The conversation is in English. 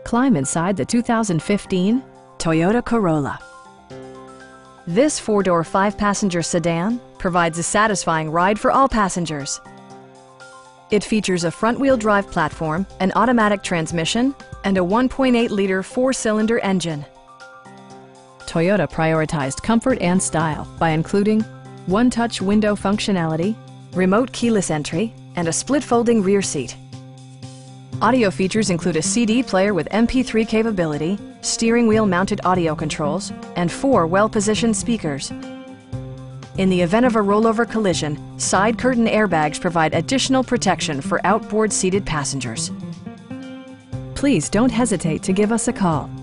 Climb inside the 2015 Toyota Corolla. This four-door, five-passenger sedan provides a satisfying ride for all passengers. It features a front-wheel drive platform, an automatic transmission, and a 1.8-liter four-cylinder engine. Toyota prioritized comfort and style by including one-touch window functionality, remote keyless entry, and a split-folding rear seat. Audio features include a CD player with MP3 capability, steering wheel mounted audio controls, and 4 well-positioned speakers. In the event of a rollover collision, side curtain airbags provide additional protection for outboard seated passengers. Please don't hesitate to give us a call.